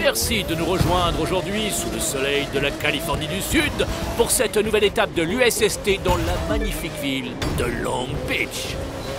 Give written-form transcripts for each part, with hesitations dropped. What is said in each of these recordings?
Merci de nous rejoindre aujourd'hui sous le soleil de la Californie du Sud pour cette nouvelle étape de l'USST dans la magnifique ville de Long Beach.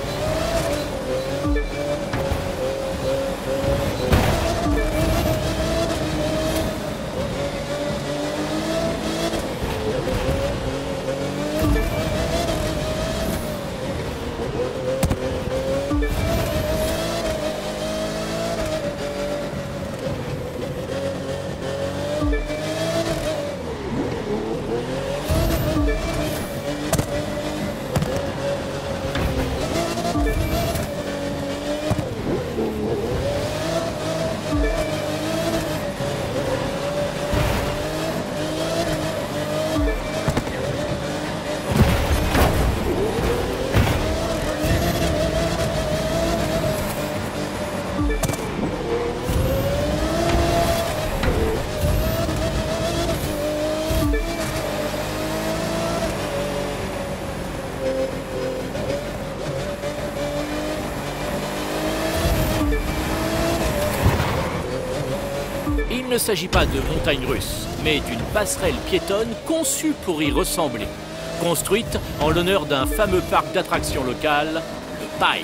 Il ne s'agit pas de montagnes russes, mais d'une passerelle piétonne conçue pour y ressembler, construite en l'honneur d'un fameux parc d'attractions local, le Pike.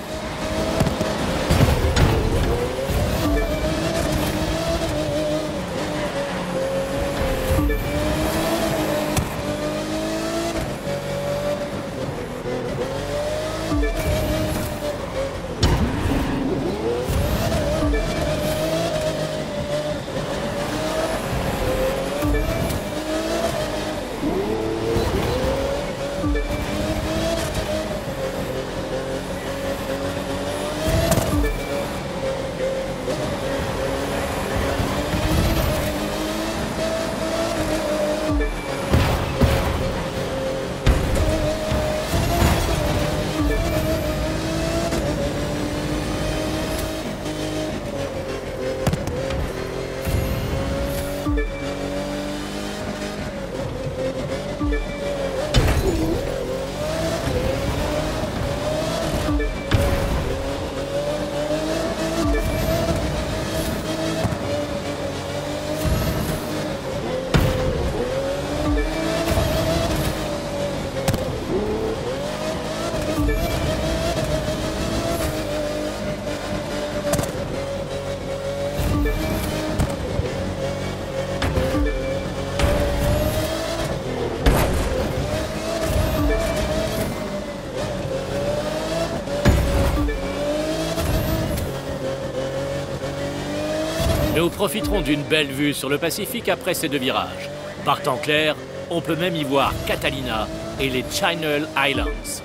Nous profiterons d'une belle vue sur le Pacifique après ces deux virages. Par temps clair, on peut même y voir Catalina et les Channel Islands.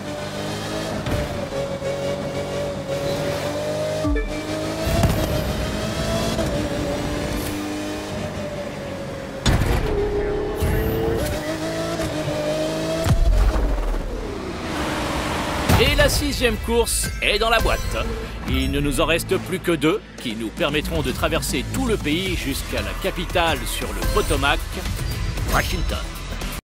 Et la 6e course est dans la boîte. Il ne nous en reste plus que 2 qui nous permettront de traverser tout le pays jusqu'à la capitale sur le Potomac, Washington.